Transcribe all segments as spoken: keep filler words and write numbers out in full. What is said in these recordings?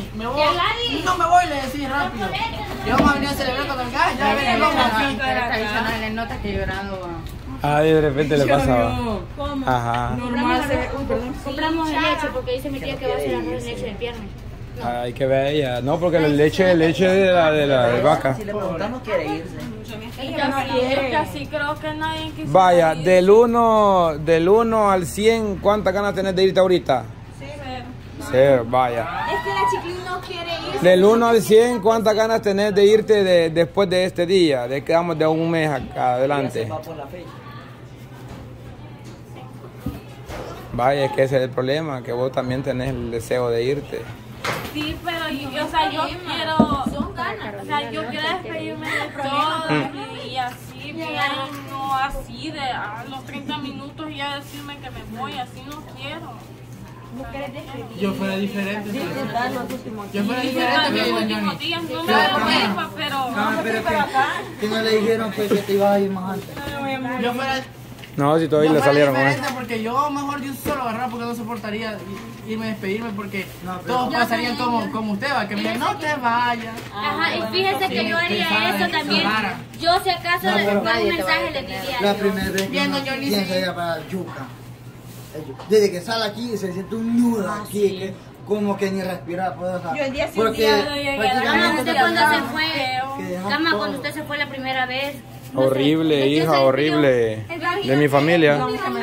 me voy, no me voy, le decís rápido. Y vamos a venir a celebrar con el gas, ya ven el loco. Le nota que llorando. Ah, y de repente le pasaba. ¿Cómo? Ajá. Normal. Compramos leche porque dice mi tía que va a hacer arroz de leche de pierna. Ay, qué bella. No, porque la leche, leche de la de la de vaca. Si le preguntamos, quiere irse. Es que así creo que nadie quiso. Vaya, del uno, del uno al cien, ¿cuántas ganas tenés de irte ahorita? Cero. Cero, vaya. Es que la Chiclín no quiere ir. Del uno al cien, ¿cuántas ganas tenés de irte de, después de este día? De que vamos de un mes acá adelante. Va por la fecha. Vaya, es que ese es el problema, que vos también tenés el deseo de irte. Sí, pero yo, o sea, yo quiero, son ganas, o sea, yo quiero despedirme de todo y, y así bien, no así de a los treinta minutos y ya decirme que me voy, así no quiero. Yo fuera diferente. Yo fuera diferente, Los pero últimos días no me da culpa, pero... No, pero que, que no le dijeron pues, que te ibas a ir más antes. yo fuera... No, si todavía Yo le fuera salieron con diferente eso. porque yo mejor de un solo agarrar porque no soportaría irme a despedirme porque No, pero- todos pasarían como, como usted va, que me digan, no te vayas. Ajá, y fíjese que yo haría eso también. Yo si acaso No, le pero- pongo un mensaje le diría. La primera vez que Bien, uno doña Johnny, piensa sí. ir para Yuca. Desde que sale aquí se siente un nudo aquí, que como que ni respirar puede dejar. Yo el día sí, Porque un Cama, día prácticamente usted te cuando se pagan. fue, Que dejas Cama, todo. cuando usted se fue la primera vez. no sé, Horrible, ¿de qué hija, se horrible. despidió? De mi familia. Yo imagino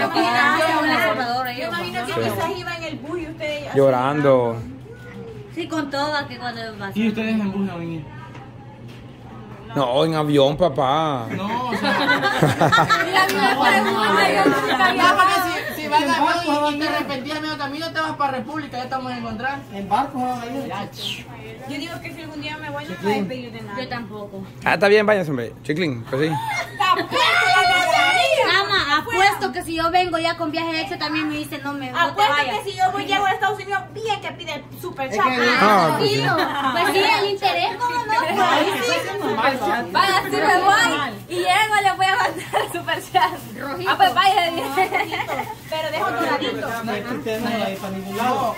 que quizás iba en el bus y usted... Llorando. Sí, con todo, que cuando pasó. Y ustedes en el bus no venir. No, en avión, papá. No, o sea... Mira, mira, pregunta, yo nunca había- No, porque si, si vas a avión y, y te arrepentís a medio camino, te vas para República, ya estamos a encontrar. En barco van a ir. Yo digo que si algún día me voy no me voy a despedir de nada. Yo tampoco. Ah, está bien, váyanse, hombre. Chiclín, pues sí. Cama, apuesto que si yo vengo ya con viaje extra también me dice no me no te Apuesto vayas. que si yo voy llego a Estados Unidos, bien que pide el super Es chat. que- Ah, pues sí. Pues sí, el interés, ¿cómo no? Pues, vaya, si me voy y llego le voy a mandar el super chat. Rojito. Ah, pues vaya. Pero dejo doradito. Usted no va a ir para ningún lado.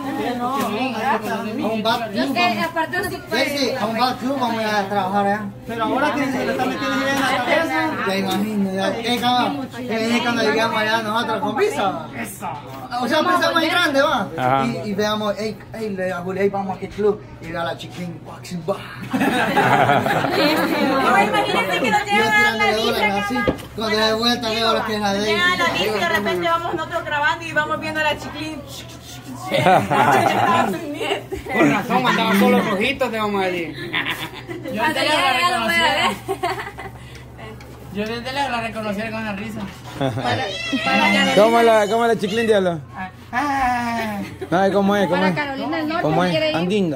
A un bar Yo club que vamos. aparte no se Sí, sí, a un bar club vamos a ir a trabajar allá. Pero ahora que se le está metiendo idea en la cabeza. Ya imagino, ya. Eh, cuando, eh, cuando llegamos allá nosotros con visa. O sea, pensamos en grande, va. Ajá. Y, y veamos, hey, hey, le digo a Julia, hey, vamos a aquel club. Y ve a la Chiclín boxing bar. No, imagínense que nos Yo llevan a la tirándole lista, dólares así. Cama. Cuando de vuelta veo lo que es la de Llegan a la lista y de repente vamos nosotros grabando y vamos viendo a la Chiclín. Con razón, andaba con los rojitos, te vamos a decir. Yo desde lejos la reconociera. Yo desde lejos la reconociera con la risa. ¿Cómo es la, cómo es la Chiclín, diablo? Ah, No, ¿cómo es? ¿Cómo Para es? Carolina del Norte ¿Cómo quiere es? ir. Andinga.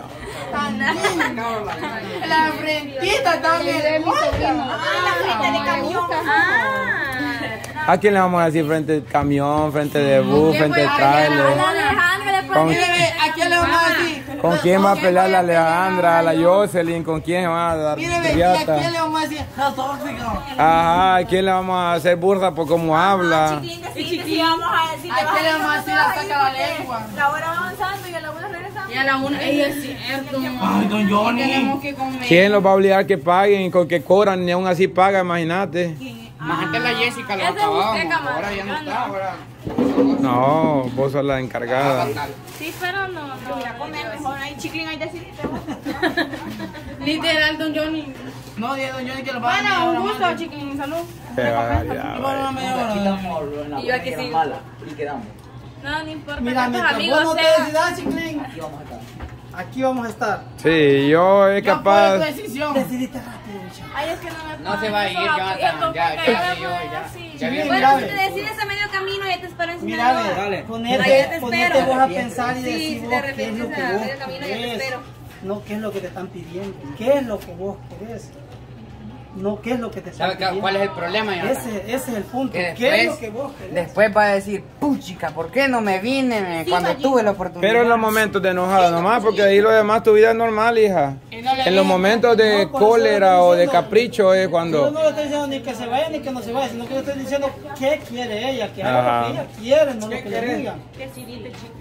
la frentita también. Ah, la frente de camión. Ah. ¿A quién le vamos a decir frente al camión, frente de bus, frente al A la trailer? Alejandra le Con, Mire, ve, ¿a quién le vamos a decir? ¿Con quién va a pelear la Alejandra, la Jocelyn? ¿Con quién va a dar Mire, ve, ¿y a riata? quién le vamos a decir? No, tóxico. Ajá, ¿a quién le vamos a hacer burla por cómo habla? Chiclín, decirte si vamos a decir. ¿A quién le vamos a decir la saca la lengua? La hora va avanzando y a la una regresamos. Y a la una, ella es cierto. Ay, don Johnny. Tenemos que comer. ¿Quién los va a obligar que paguen y con que cobran ni aún así paga, imagínate? Más antes la Jessica lo Ese es usted, acabábamos. camarada. Ahora ya no está, ahora. No, vos sos la encargada. Sí, pero no, no. Voy a comer mejor. Ahí Chiclín, ahí decidiste. Literal, don Johnny. No, dije don Johnny que lo va a Bueno, un gusto, Chiquilín, salud. Qué barbaridad, Y bueno, no me dio Aquí bueno. estamos en la Y yo aquí primera sí. mala y quedamos. No, no importa. Mira, que mientras estos vos amigos no te sean. decidas, Chiclín, Aquí vamos a estar. aquí vamos a estar. Sí, yo es Yo capaz. apoyo tu decisión. Decidiste rápido, muchacho. Ay, es que no me No se va a ir, Jonathan, ya, ya vi yo, ya. Ya vi. Bueno, si te decides a medio camino, ya te espero en Mira, Sinaloa. ve, Dale. Ahí ponete, te ponete espero. vos a pensar y Sí, decir si vos te qué es arrepientes lo que a vos medio camino, ya te querés. espero. No qué es lo que te están pidiendo, qué es lo que vos querés. No qué es lo que te están ¿Sabe pidiendo. cuál es el problema, Jonathan? Ese, ese es el punto. Que ¿Qué es lo después, que vos querés? después va a decir, puchica, ¿por qué no me vine cuando tuve la oportunidad? Pero en los momentos de enojada nomás, porque ahí lo demás tu vida es normal, hija. En los momentos de No, por eso cólera estoy o de diciendo- capricho es Yo cuando... no le estoy diciendo ni que se vaya ni que no se vaya, sino que le estoy diciendo qué quiere ella, que haga Ajá. lo que ella quiere, no lo que le digan. Decidiste, chico.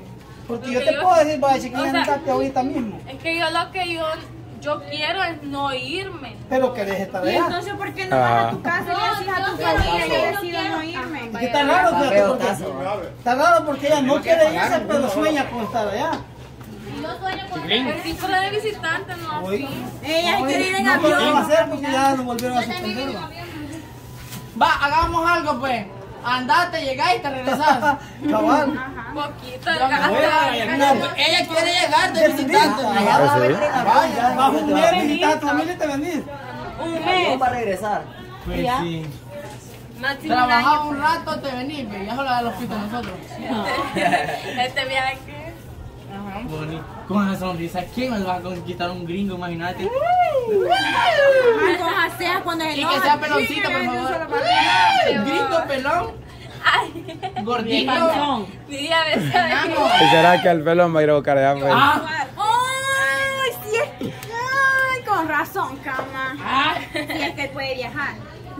Porque Lo yo que te yo- puedo decir, vaya, chiquilla, o sea, andate ahorita mismo. Es que yo lo que yo, yo quiero es no irme. Pero querés estar Y allá. entonces, ¿por qué no Ah. vas a tu casa y le decís a tu yo quiero familia ir, que yo decido quiero. no irme? Es que está raro, fíjate, Feo porque caso. está raro porque ella no quiere irse, pero sueña con estar allá. Pues sí, pero de visitante, no Oye. así. Ella quiere ir en No, pero ¿qué va a avión. hacer? Porque ya nos volvieron a suspender. ¿va? Va, hagamos algo pues. Andate, llegás y te regresás. Cabal. Poquito de No, gasto. pues, ella quiere llegar de visitante. Allá va a ¿Ah, sí? venir en avión, ya vas un mes, visitar a tu familia y te venís. Un mes. Para regresar. Pues sí. Máximo un Trabajás año. un rato, te venís, ve, ya solo da los pitos nosotros. Este viaje que... Bonito. Con la sonrisa, ¿quién nos va a conquistar un gringo? Imagínate. Ay, con José, cuando se Y enoja. que sea peloncito, por favor. Gringo pelón, Ay, gordito. diría a veces. ¿Y será que el pelón va a ir a buscar allá? Pues? Ah, Ay, sí es. Ay, con razón, cama. ah. Si es que él puede viajar.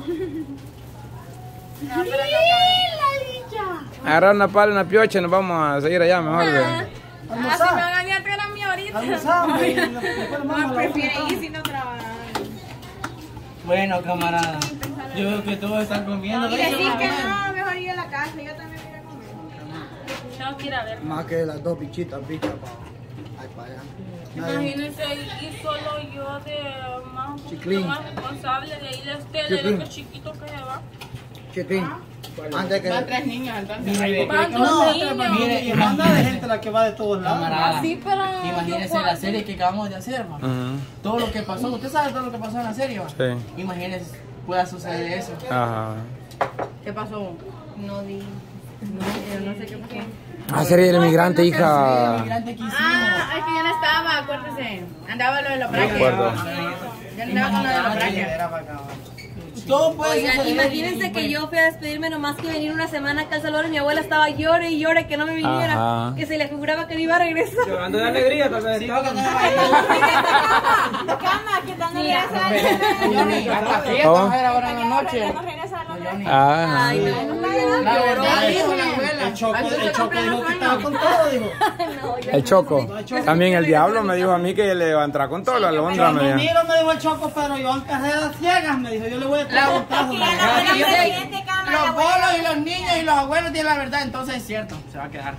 Agarrar una pala, una piocha y nos vamos a seguir allá mejor. Ve. Así me van Almorzar. a ganar tres a mí ahorita. Almorzamos y después nos vamos a la Prefiere una. ir si no trabaja. Bueno, camarada, yo veo que todos están comiendo. Y decir que no, mejor ir a la casa. Yo también voy a comer. Tengo que ir a ver. Más que las dos bichitas, bichas, pa. Ay, para allá. Nadie- Imagínense, y solo yo de más, Chiclín. de más responsable de ahí de usted, de Chiclín. los chiquitos que se va. Chiquín, antes que... Van tres niñas, entonces. Van No, dos mire, niños. y manda de gente la que va de todos lados. Camarada, Así, pero imagínense yo- la serie que acabamos de hacer, ma. Ujú. Todo lo que pasó, usted sabe todo lo que pasó en la serie, ma. Sí. Imagínense, pueda suceder eso. Ajá. ¿Qué pasó? No di. No, yo no sé qué pasó. Ah, sería el inmigrante, hija. Inmigrante que hicimos. Ah, es que yo no estaba, acuérdese. Andaba lo de los De acuerdo. Yo andaba con lo de los brackets. Todo puede Oigan, suceder. imagínense que yo fui a despedirme nomás que venir una semana acá al Salvador y mi abuela estaba llore y llore que no me viniera, Ajá. que se le figuraba que no iba a regresar. Llorando de alegría, tal vez. Sí, porque no va a ir. Cama, que están regresando. Johnny, hasta fiesta ¿Cómo? va a ir ahora en la noche. Nos regresan los Johnny. Ah, Ay, no. La verdad, dijo la El abuela. Choco, el Choco dijo que estaba con todo, dijo. el Choco. También el diablo me dijo a mí que le va a entrar con todo, la alondra me Cuando dijo. miro me dijo el Choco, pero yo en carreras ciegas, me dijo, yo le voy a estar contando. Los bolos y los niños y los abuelos tienen la verdad, entonces es cierto, se va a quedar.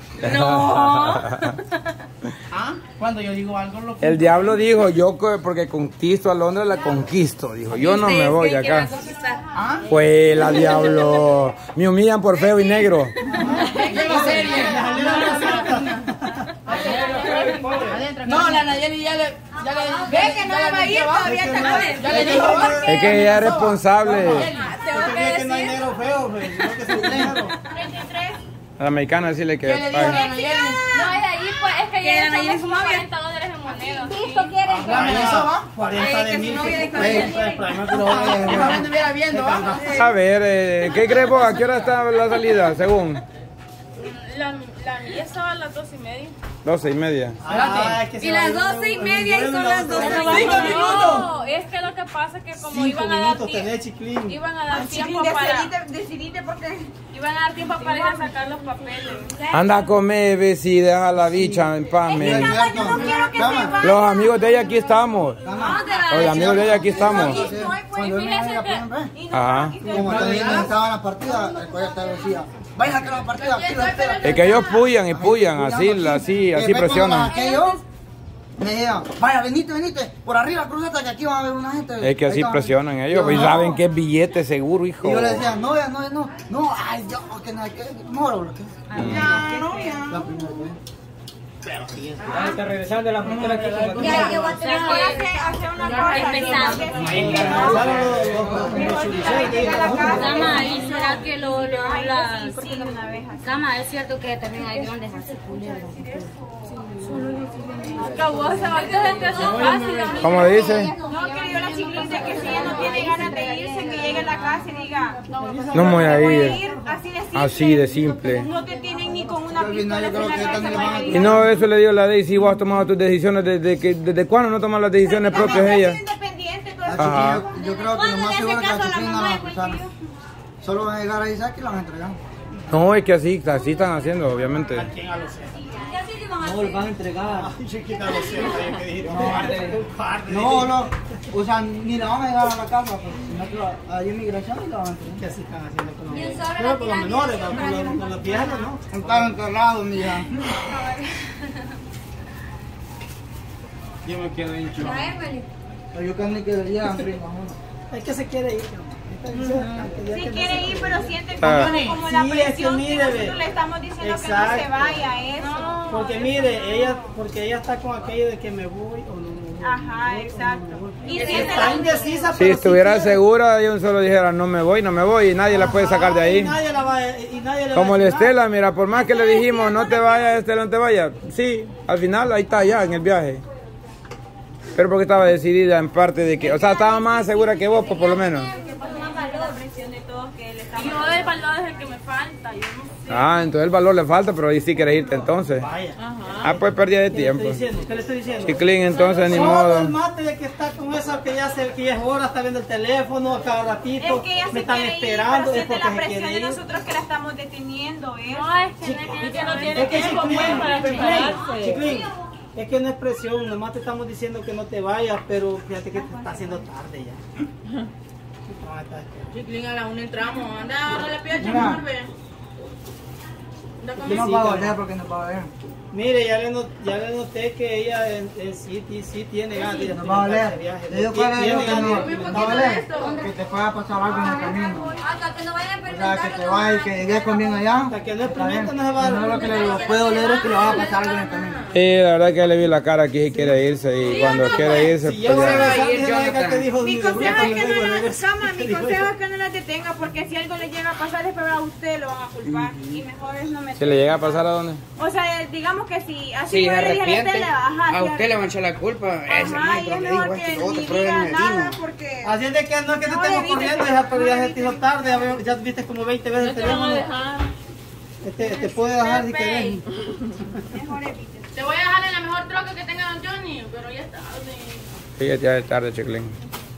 ¿Ah? Cuando yo digo algo, lo El diablo dijo, yo co- porque conquisto a Londres, la conquisto. Dijo, yo no me voy de acá. ¿Ah? Pues la diablo, me humillan por feo y negro. Lleva serie. No, la Nayeli ya le... Ya le Ve que no ya le va a ir metió, ¿va? todavía esta noche. Ya le dijo, ¿va? Es que ella es responsable. Porque es que no hay negro feo, pues, sino que es negro. A la mexicana decirle que ¿Qué le dijo la pague. Nayeli? No, y de ahí pues es que Que ya la Nayeli es su somos novia. cuarenta dólares en moneda. La amenazó, ¿va? cuarenta de mil. novia que- de Ey, pues, pues, no te lo Que voy a ojalá dejar. estuviera viendo, ¿va? A ver, eh, ¿qué crees vos? ¿A qué hora está la salida? Según La, la mía estaba a las dos y media. doce y media. Ah, es que se Y va a las ir doce y un- media y un- son un- las doce. No, es que lo que pasa es que como Cinco iban a dar minutos tiempo, tenés, chiclín. iban a dar tiempo Chiquín, para, decidite, decidite porque... iban a dar tiempo para ir a sacar los papeles. Anda a comer, ve si deja a la bicha en paz, men. Cama, yo no quiero que se vaya. Los amigos de ella aquí estamos. Los amigos de ella aquí estamos. Cuando él fíjese me la que- pueden ver. Y no, Ajá. y Como también estaban las partidas, el colega decía, vaya a que la partida, aquí la espera. Es que ellos puyan y puyan, así, así, así presionan. Me decían, vaya, venite, venite, por arriba cruzate que aquí van a ver una gente. Es que así presionan ellos, y saben que es billete seguro, hijo. Y yo le decía, no, ya, no, no, no, ay, yo, que no hay que, moro, lo que. Ya, no, ya. La primera vez. Está regresando de la frontera aquí con Ya, que voy a tener Mejor hace, hace una cosa. empezando. Cama, ¿y será que lo, lo habla? Cama, es cierto que también hay grandes así culeros. acabó, se va a quedar que eso es fácil. a mí ¿Cómo me- dice? No, que yo la chiquita que si ella no tiene ganas de irse, que llegue a la casa y diga, No me voy a voy a ir. ir, así de simple. Así de simple. No te tienen ni con una Al final pistola yo creo en que la cabeza también van a- para ir. Y no, eso le digo a la Daisy, vos has tomado tus decisiones desde que, desde cuándo no tomas las decisiones propias ella. Independiente, todo La eso. Ajá. chiquilla, yo creo que lo más seguro es que la chiquilla no la van a cruzar. Solo van a llegar a Isaac y la van a entregar. No, es que así, así están haciendo, obviamente. No, lo van a entregar. Ay, chiquita, lo siento, que dijiste. No, no. O sea, ni la van a llevar a la casa, pues, sino que hay inmigración y la van a entregar. ¿Qué así están haciendo con los, Y un solo pero la con los tiran menores, y con siempre los, con los viejos, ¿no? Están enterrados, mija. Yo me quedo hincho. La Emily. Pero yo que ni que llegan, prima, uno. Es que se quiere ir. Si quiere ir, pero siente Ah. como, como la Sí, es que presión que, mire, nosotros ve. le estamos diciendo que no Exacto. se vaya, eso. Porque mire, ella, porque ella está con aquello de que me voy o no me voy. Ajá, me voy o exacto. no me voy. Y Está siente la- indecisa, Si pero estuviera sí quiere. segura, yo solo dijera no me voy, no me voy y nadie la puede sacar de Ajá, y ahí. nadie la va, y nadie le Como va a la decir Estela, mira, por más que le dijimos no te vayas, Estela, no te vayas. Sí, al final ahí está ya en el viaje. Pero porque estaba decidida en parte de que, o sea, estaba más segura que vos, pues, por lo menos. la presión de todos que le estamos Yo del valor es el que me falta, yo no sé. Ah, entonces el valor le falta, pero ahí sí quieres irte entonces. Vaya. Ah, pues pérdida de ¿Qué le estoy tiempo. diciendo? ¿Qué le estoy diciendo? Chiclín, entonces ni Solo modo. el mate de que está con esa que ya se, que ya es hora, está viendo el teléfono a cada ratito, Es que ella me se están quiere esperando, ir, es pero siente porque la se presión quiere de ir. nosotros que la estamos deteniendo, ¿eh? No, es que, es que no tiene Es que tiempo pues, Chiclín, para Chiclín, prepararse. Chiclín, es que no es presión, nomás te estamos diciendo que no te vayas, pero fíjate que te está haciendo tarde ya. Ah, está esperando. Chiclín, a la una entramos. Anda, agarra la piedra, Mira. mejor ve. Anda Yo conmigo. no pago el porque no pago el. Mire, ya le, not- ya le noté que ella en, en sí, sí, sí tiene ganas de No va a implementar ese valer. viaje. Te digo Tiene cuál es lo que ganas de no, implementar. no va a valer. Que te pueda pasar algo en el camino. Hasta que no vayan a O sea, experimentar. que te vayas y que llegues con bien allá. Hasta que no Está bien. experimente no se va a No, lo que le puede doler es que le va a pasar algo en el camino. Sí, la verdad que le vi la cara que sí quiere irse y cuando quiere irse, Si pues yo voy a ya. besar, ir, dije la Jonathan. que dijo, Mi ni de consejo bruto es le que no digo, la le digo, cama, mi digo, consejo es que no la detenga, porque si algo le llega a pasar después a usted lo van a culpar y mejor es no meterse. ¿Se le llega a pasar a dónde? O sea, digamos que si así Si se como le dije a arrepiente, usted, ajá, a si usted le van a echar la culpa. Ese Ajá, y maestro es le dijo mejor esto y que lo otro, ni pero él diga no me nada vino. porque Así es de que no es que te No, estemos evite, corriendo, pues, hija, pero ya no, se te hizo evite. tarde, ya, veo- ya viste como veinte veces el No te van a teléfono. dejar. Te, te puede dejar si querés. mejor evite. Te voy a dejar en la mejor troca que tenga Don Johnny, pero ya está. Sí, ya- ya es tarde, Chiclín.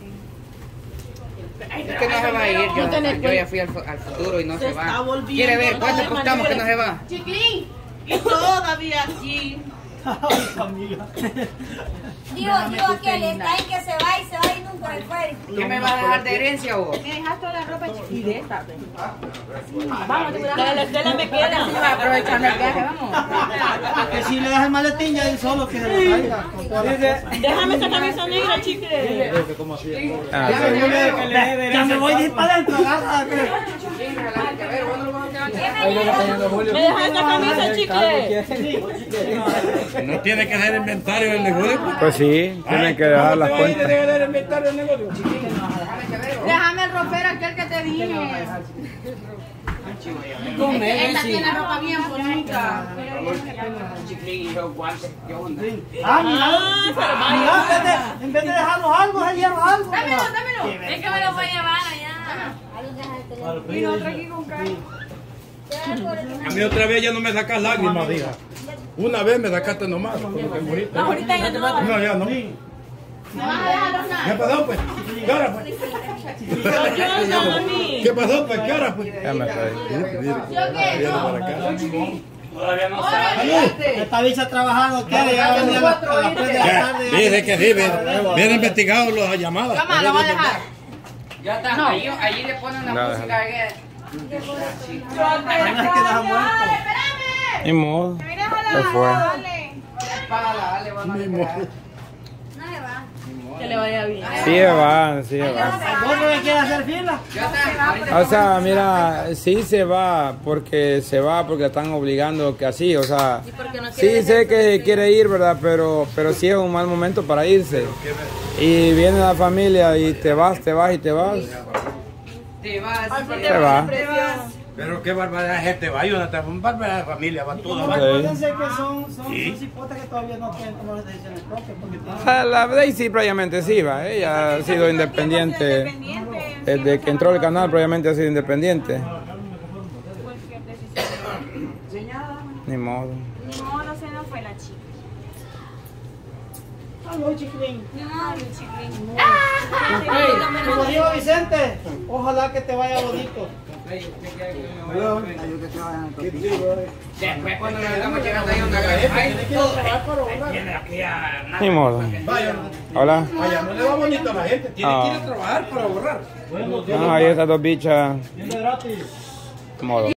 Es que no se va a ir, yo, yo ya fui al, fu- al futuro y no se, está va. volviendo ¿Quiere ver cuánto loco, apostamos que no se va? Chiclín, y todavía aquí. Ay, amiga. Digo, digo aquel, está ahí que se va y se va y nunca se fue. ¿Qué me vas a dejar de herencia vos? Me dejas toda la ropa chiquita. La de la Estela me queda. Aprovechando el viaje, vamos. Que si le das el maletín ya él solo que se lo traiga. Con todas las cosas. Déjame esa camisa negra, chicle. Ah, Ya me voy, ya me voy de ir para adentro, agarra. Me dejas esa camisa, chicle. No tiene que hacer inventario del negocio. pues sí, tienen que dejar las cuentas. el inventario del negocio? Déjame el ropero aquel que te dije. Esta tiene ropa bien bonita. Chiclín y yo guantes, ¿qué onda? Ah, mira, mira, en vez de, en vez de dejarlos algo, se lleva algo. Dámelo, mira. dámelo. Es que me lo voy a llevar allá. Y nosotros aquí con Carlos. A mí otra vez ya no me sacas lágrimas, hija. Una vez me sacaste nomás. Como que ahorita. Ahorita ya no. No, ya no. ¿Qué pasó, pues? ¿Qué hora, pues? Ayúdame a mí. ¿Qué pasó, pues? ¿Qué hora, pues? Ya me estoy. Todavía no sabe. Esta bicha trabajando, ¿qué? Ya venía a las a las tres de la tarde. ya- Dice que sí, bien, bien investigado las llamadas. Cama, la voy a dejar. Ya está, allí, allí le ponen una No, música que... Además que deja muerto. Ni modo. Mira, Se fue. dale. Págala, dale, vamos a dejar. Que le vaya bien. Sí va, sí va. ¿Vos no me quieres hacer fila? Ya está, ahorita O sea, mira, sí se va porque se va porque la están obligando que así, o sea, sí sé que quiere ir, ¿verdad? Pero, pero sí es un mal momento para irse. Y viene la familia y te vas, te vas y te vas. te vas. Se va. Pero qué barbaridad gente va, Jonathan. Un barbaridad de familia, va toda. Como va. recuérdense que son, son, son cipotas que todavía no tienen tomar las decisiones propias. Porque tienen- O sea, la Daisy previamente sí va, ella ha sido independiente. Independiente. Desde que entró al canal previamente ha sido independiente. Cualquier decisión. Ni modo. Ni modo, se nos fue la chica. Aló, Chiclín. Ay, chiquilín. Como dijo Vicente, ojalá que te vaya bonito. Después cuando le estamos llegando ahí a una gran Ni modo. Vaya, Hola. vaya, no le va bonito a la gente. Tiene Ah. que ir a trabajar para ahorrar. No, ahí estas dos bichas. Modo.